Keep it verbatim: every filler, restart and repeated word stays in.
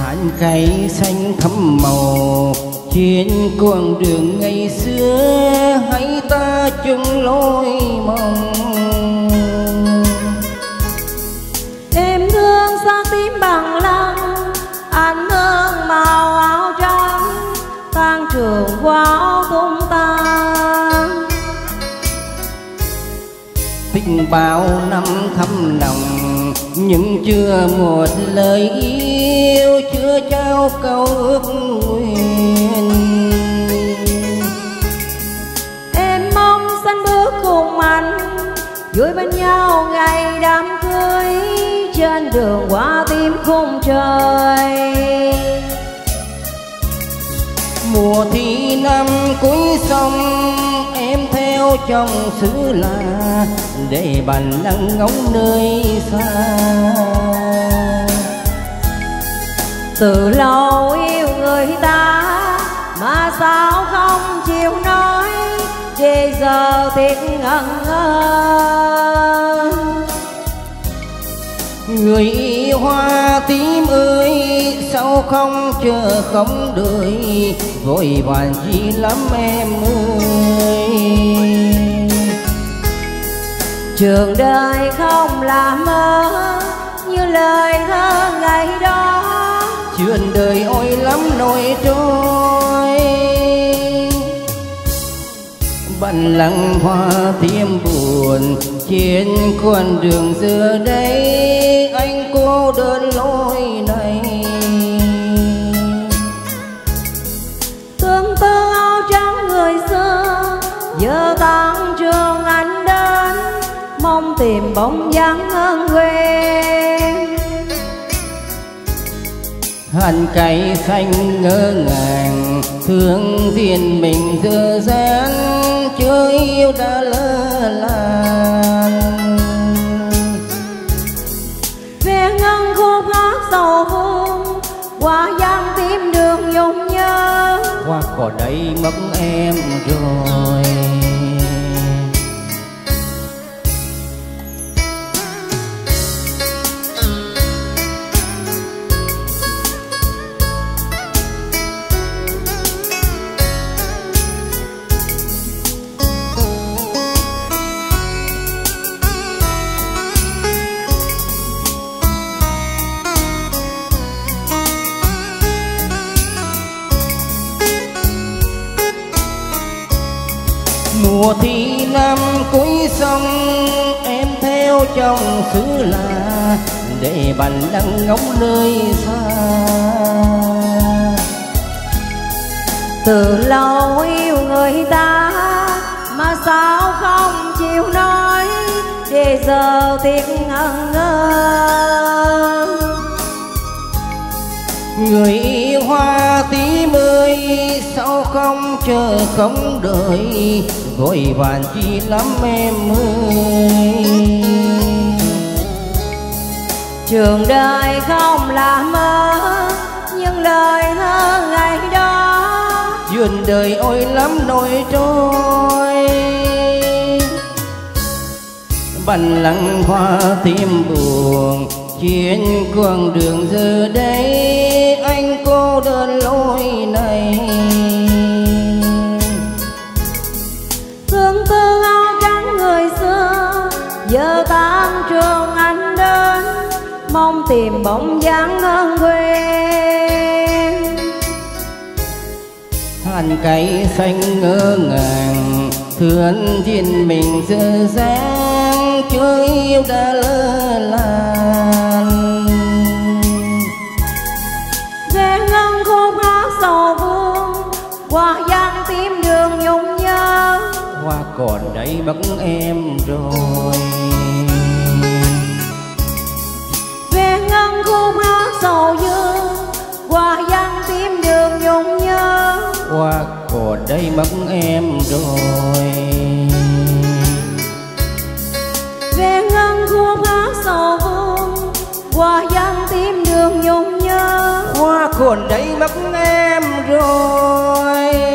Hành cây xanh thắm màu trên con đường ngày xưa, hãy ta chung lối mong. Em thương xa tím bằng lăng, anh thương màu áo trắng, tan trường qua áo tung tan. Tình bao năm thăm lòng nhưng chưa một lời yêu, chưa trao câu ước nguyện. Em mong sánh bước cùng anh, vui bên nhau ngày đám cưới, trên đường qua tim khung trời. Mùa thi năm cuối sông em theo chồng xứ lạ, để bàn nắng ngóng nơi xa. Từ lâu yêu người ta mà sao không chịu nói, để giờ tiếc ngẩn ngơ. Người yêu hoa tím ơi, sao không chờ không đợi, vội vàng chi lắm em ơi. Trường đời không là mơ như lời thơ ngày đó, chuyện đời ôi lắm nỗi trôi. Bận lặng hoa tím buồn trên con đường giờ đây, anh cô đơn lối này. Tương tư áo trắng người xưa giờ tan trường anh đến, mong tìm bóng dáng ơn quên. Hành cây xanh ngỡ ngàng thương riêng mình dở dang, chưa yêu đã lỡ làng. Về ngân khúc hát sầu vương, qua gian tim đường nhung nhớ, Hoa cỏ đây mất em rồi. Mùa thi năm cuối sông em theo chồng xứ lạ, để bàn nắng ngóng nơi xa. Từ lâu yêu người ta mà sao không chịu nói, để giờ tiếc ngẩn ngơ. Người yêu hoa tím ơi, sao không chờ không đợi, vội vàng chi lắm em ơi. Trường đời không là mơ nhưng lời thơ ngày đó, chuyện đời ôi lắm nỗi trôi. Bận lặng hoa tím buồn trên con đường giờ đây, anh cô đơn lối này. Tương tư áo trắng người xưa giờ tan trường anh đến, mong tìm bóng dáng ơn quên. Hành cây xanh ngỡ ngàng thương riêng mình dở dang, chưa yêu đã lỡ làng. Về ngân khúc hát sầu vương, qua gian tim đường nhung nhớ, Hoa còn đây mất em rồi. về ngân khúc hát sầu dương, qua gian tim đường nhung nhớ, Hoa còn đây mất em rồi. về ngân khúc hát sầu vương, qua gian tim đường nhung nhớ, Hoa còn đây mất em rồi.